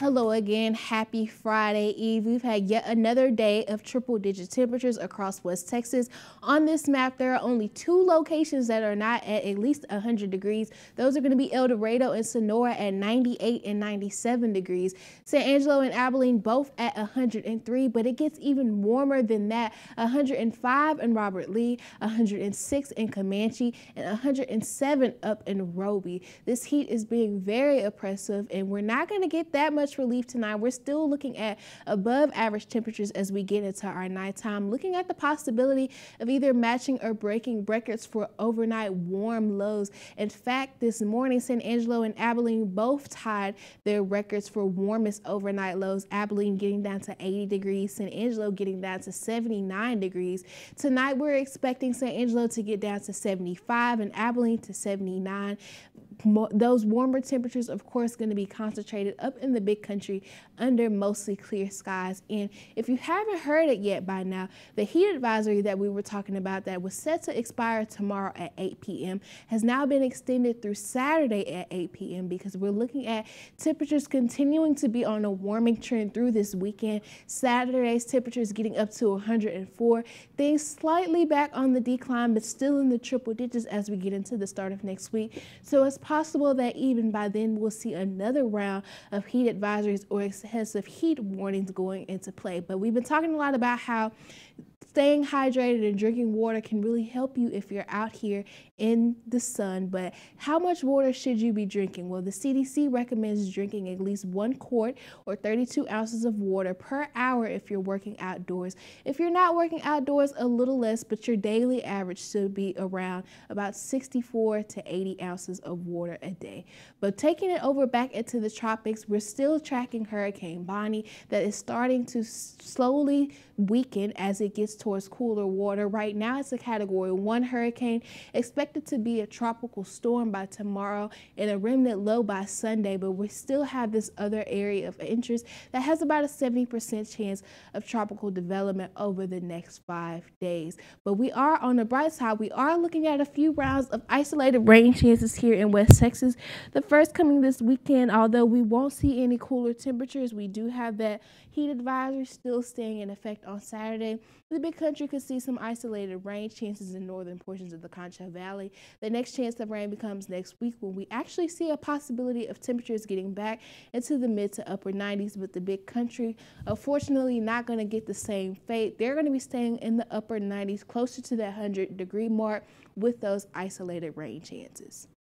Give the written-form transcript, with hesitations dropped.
Hello again. Happy Friday Eve. We've had yet another day of triple-digit temperatures across West Texas. On this map, there are only two locations that are not at least 100 degrees. Those are going to be El Dorado and Sonora at 98 and 97 degrees. San Angelo and Abilene both at 103, but it gets even warmer than that. 105 in Robert Lee, 106 in Comanche, and 107 up in Roby. This heat is being very oppressive, and we're not going to get that much relief tonight. We're still looking at above average temperatures as we get into our nighttime, looking at the possibility of either matching or breaking records for overnight warm lows. In fact, this morning, San Angelo and Abilene both tied their records for warmest overnight lows. Abilene getting down to 80 degrees, San Angelo getting down to 79 degrees. Tonight, we're expecting San Angelo to get down to 75 and Abilene to 79. Those warmer temperatures, of course, going to be concentrated up in the big country under mostly clear skies. And if you haven't heard it yet by now, the heat advisory that we were talking about that was set to expire tomorrow at 8 p.m. has now been extended through Saturday at 8 p.m. because we're looking at temperatures continuing to be on a warming trend through this weekend. Saturday's temperatures getting up to 104. Things slightly back on the decline, but still in the triple digits as we get into the start of next week. So it's possible that even by then we'll see another round of heat advisories or excessive heat warnings going into play. But we've been talking a lot about how staying hydrated and drinking water can really help you if you're out here in the sun. But how much water should you be drinking? Well, the CDC recommends drinking at least 1 quart or 32 ounces of water per hour if you're working outdoors. If you're not working outdoors, a little less, but your daily average should be around about 64 to 80 ounces of water a day. But taking it over back into the tropics, we're still tracking Hurricane Bonnie that is starting to slowly weaken as it gets towards cooler water. Right now, it's a Category 1 hurricane, expected to be a tropical storm by tomorrow and a remnant low by Sunday, but we still have this other area of interest that has about a 70% chance of tropical development over the next 5 days. But we are on the bright side. We are looking at a few rounds of isolated rain chances here in West Texas. The first coming this weekend, although we won't see any cooler temperatures, we do have that heat advisory still staying in effect on Saturday. The big country could see some isolated rain chances in northern portions of the Concho Valley. The next chance of rain becomes next week when we actually see a possibility of temperatures getting back into the mid to upper 90s, but the big country, unfortunately, not going to get the same fate. They're going to be staying in the upper 90s, closer to that 100-degree mark with those isolated rain chances.